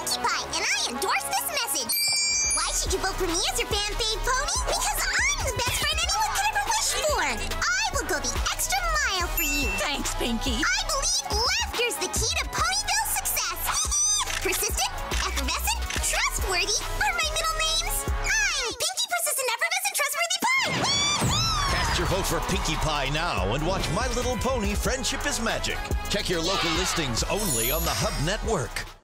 Pinkie Pie, and I endorse this message. Why should you vote for me as your fan fave pony? Because I'm the best friend anyone could ever wish for. I will go the extra mile for you. Thanks, Pinkie. I believe laughter's the key to Ponyville's success. Persistent, effervescent, trustworthy are my middle names. I'm Pinkie Persistent Effervescent Trustworthy Pie. Cast your vote for Pinkie Pie now and watch My Little Pony Friendship is Magic. Check your local listings only on the Hub Network.